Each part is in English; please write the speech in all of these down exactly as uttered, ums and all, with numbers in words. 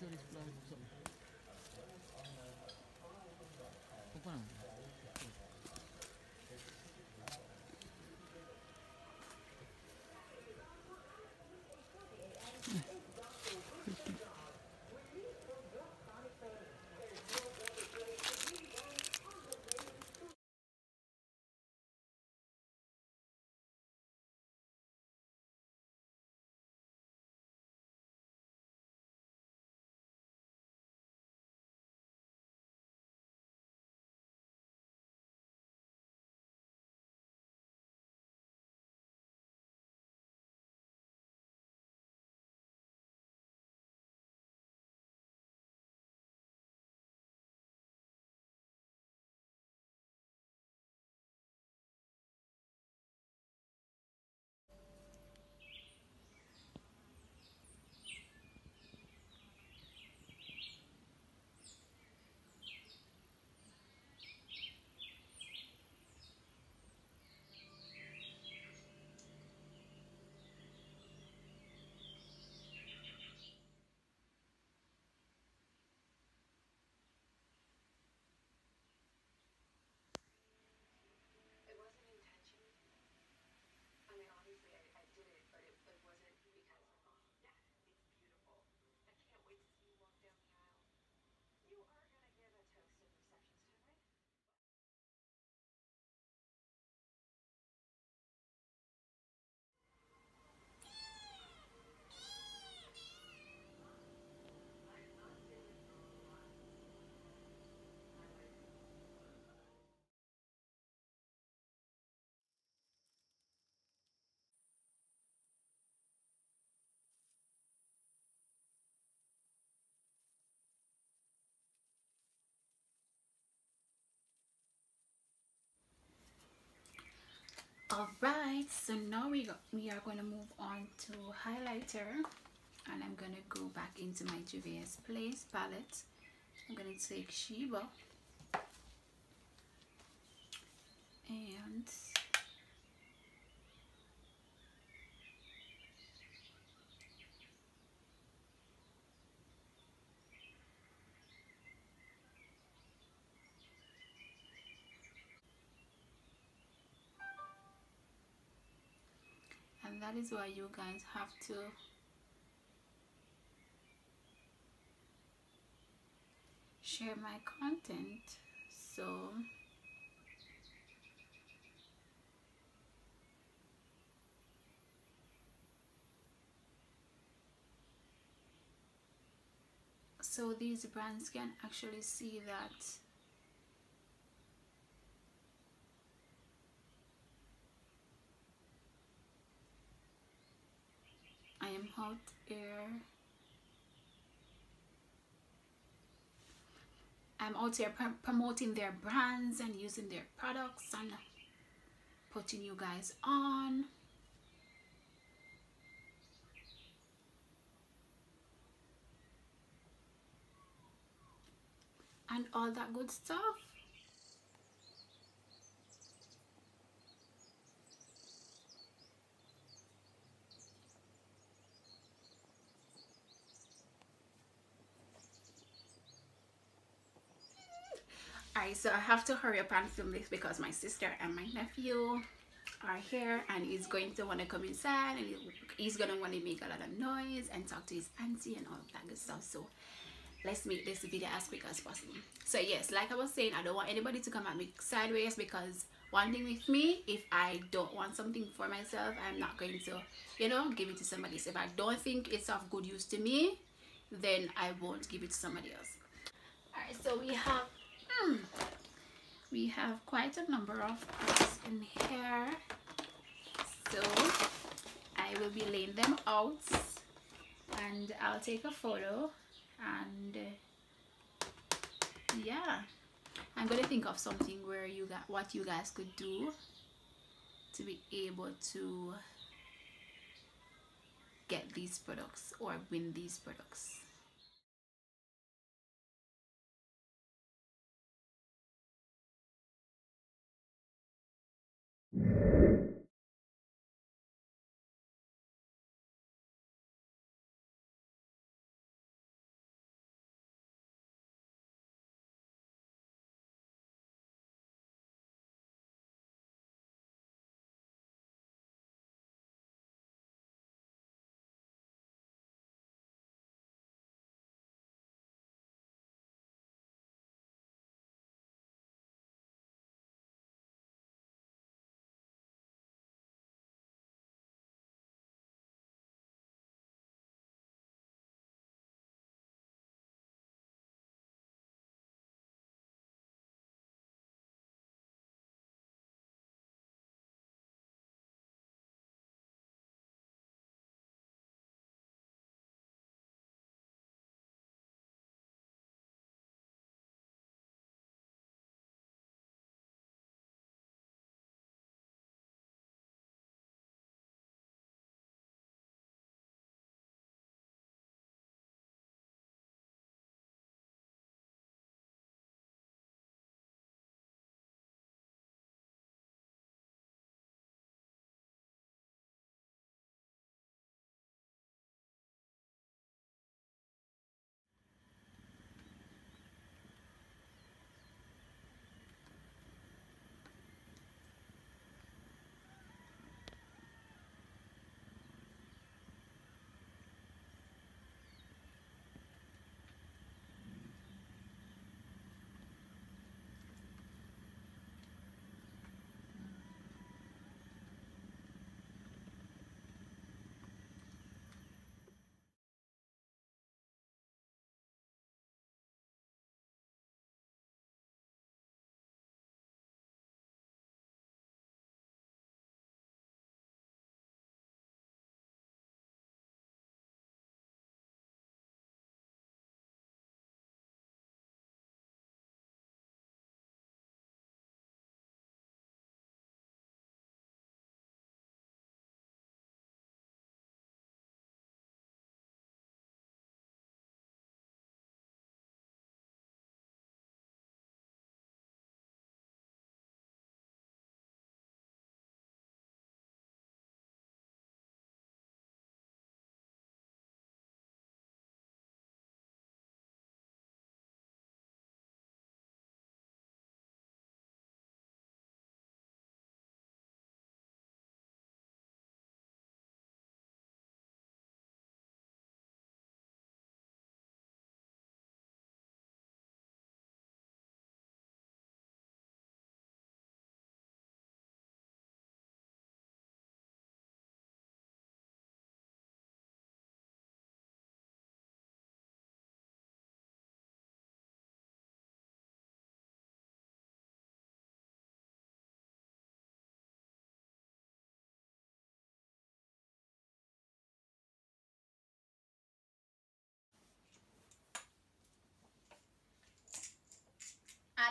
All right, so now we go, we are going to move on to highlighter, and I'm going to go back into my Juvia's Place palette. I'm going to take Sheba and and that is why you guys have to share my content. So so these brands can actually see that I am out here I'm out here pr promoting their brands and using their products and putting you guys on. And all that good stuff. Alright, so I have to hurry up and film this because my sister and my nephew are here and he's going to want to come inside and he's going to want to make a lot of noise and talk to his auntie and all of that good stuff. So let's make this video as quick as possible. So yes, like I was saying, I don't want anybody to come at me sideways, because one thing with me, if I don't want something for myself, I'm not going to, you know, give it to somebody else. If I don't think it's of good use to me, then I won't give it to somebody else. Alright, so we have hmm, we have quite a number of products in here, so I will be laying them out and I'll take a photo, and uh, yeah, I'm gonna think of something where you got what you guys could do to be able to get these products or win these products.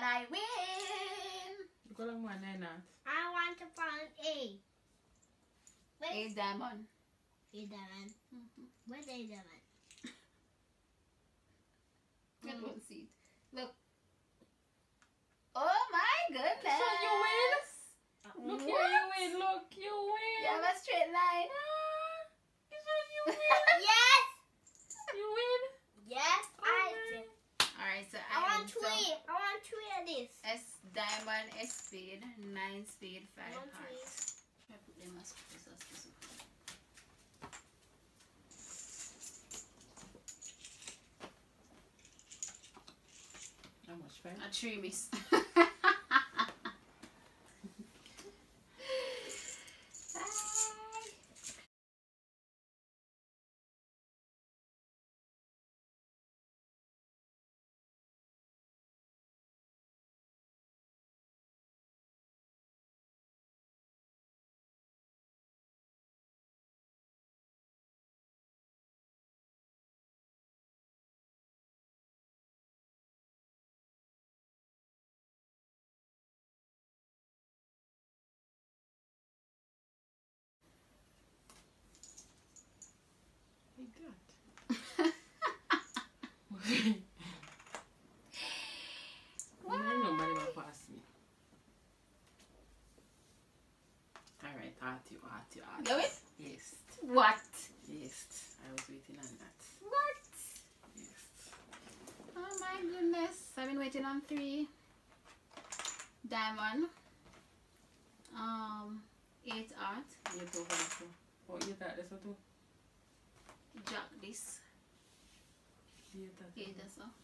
and I win. You got one nine out. I want to find A. A diamond. A diamond. Mm-hmm. Where's A diamond? I don't see it. Look. Oh my goodness. So you win? Look What? here, you win. Look, you win. You have a straight line. So you win. Yes! You win. Yes, I did. Alright, so I I want win. So three. I want three of this. S diamond, S spade, nine spade, five I want three. hearts. I put them as close as possible. How much fine? A three miss. My God. Nobody will pass me. Alright, at you, at you, at Do you. it? Yes. What? Yes. I was waiting on that. What? Yes. Oh my goodness. I've been waiting on three. Diamond. Um, eight art. You too, for this one. Oh, you thought this one too? Jack this. You thought Eight as well.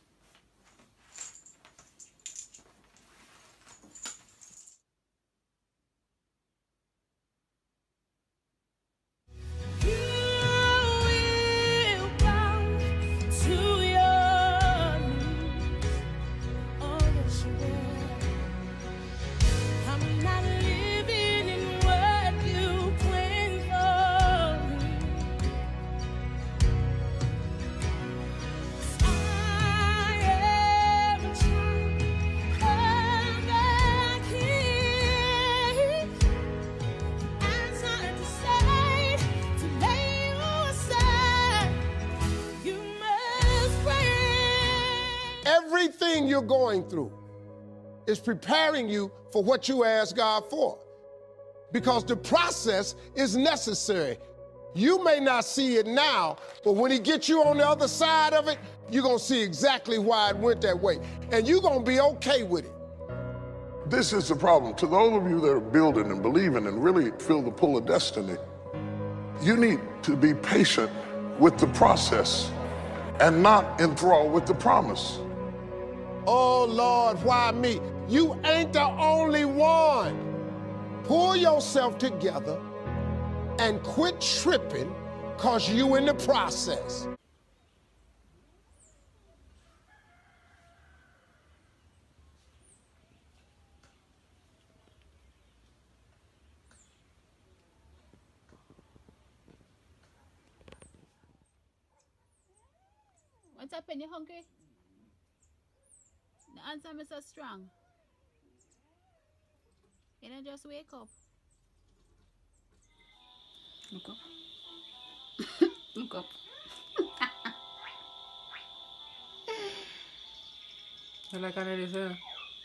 Everything you're going through is preparing you for what you ask God for, because the process is necessary. You may not see it now, but when he gets you on the other side of it, you're going to see exactly why it went that way, and you're going to be okay with it. This is the problem. To those of you that are building and believing and really feel the pull of destiny, you need to be patient with the process and not enthralled with the promise. Oh, Lord, why me? You ain't the only one. Pull yourself together and quit tripping, because you in the process. What's happened? You hungry? The answer is so strong. You know, just wake up. Look up. Look up. You like how it is, huh?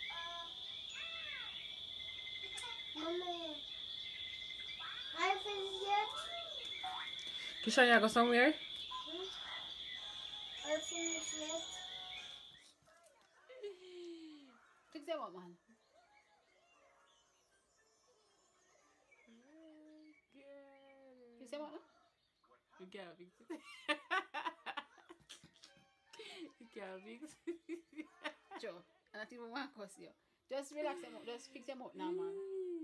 Mommy, I finished yet? Kisha, you go somewhere? I finished yet? Fix that one, man. Fix that one, no? You can't fix it. You can't fix it. Joe, and I think we want to cuss you. Just relax them out. Just fix them out now, man.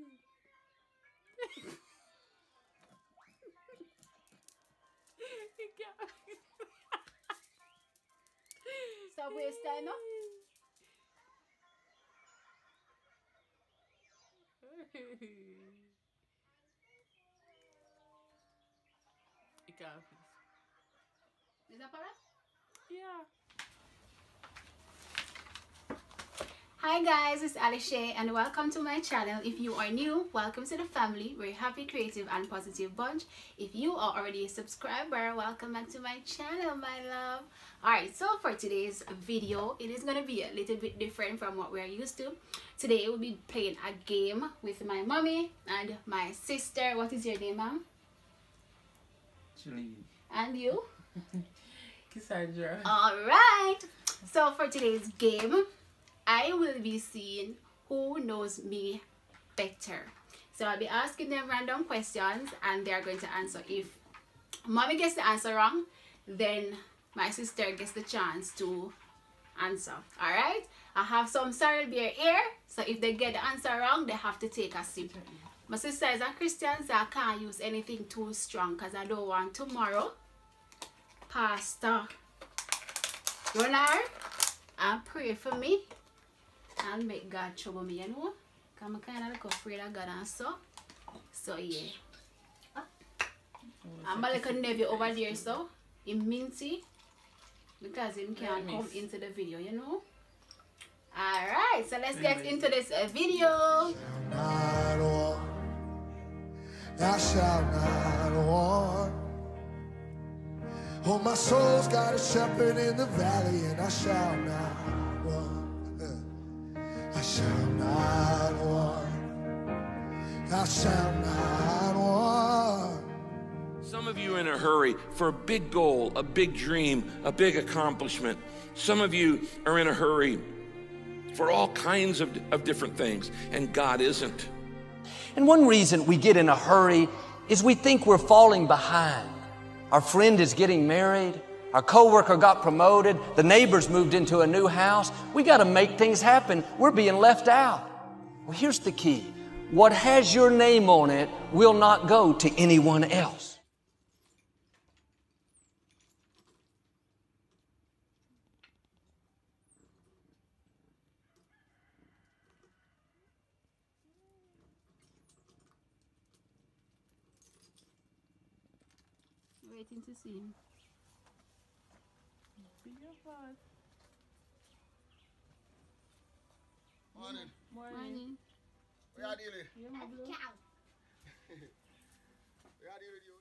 You can't fix it. Stop waste time, no? You can't fix Is that correct? it. Yeah. Hi guys, it's Alice and welcome to my channel. If you are new, welcome to the family. We're a happy, creative and positive bunch. If you are already a subscriber, welcome back to my channel, my love. Alright, so for today's video, it is going to be a little bit different from what we're used to. Today we'll be playing a game with my mommy and my sister. What is your name, ma'am? Julie. And you? Cassandra. Alright, so for today's game, I will be seeing who knows me better. So I'll be asking them random questions and they're going to answer. If mommy gets the answer wrong, then my sister gets the chance to answer. Alright? I have some sorrel beer here, so if they get the answer wrong, they have to take a sip. My sister is a Christian, so I can't use anything too strong because I don't want tomorrow pastor run her and pray for me and make God trouble me, you know, because I'm kind of like afraid of God and so so yeah. I'm a little nephew over there, so in minty because him can't come into the video, you know. Alright, so let's get into this uh, video. I shall not want. Oh, my soul's got a shepherd in the valley, and I shall not want. I shall not want. I shall not want. Some of you are in a hurry for a big goal, a big dream, a big accomplishment. Some of you are in a hurry for all kinds of, of different things, and God isn't. And one reason we get in a hurry is we think we're falling behind. Our friend is getting married. Our coworker got promoted. The neighbors moved into a new house. We got to make things happen. We're being left out. Well, here's the key. What has your name on it will not go to anyone else. Waiting to see him. Morning. Morning. Where are you? You're my blue. Where are you?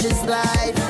this life.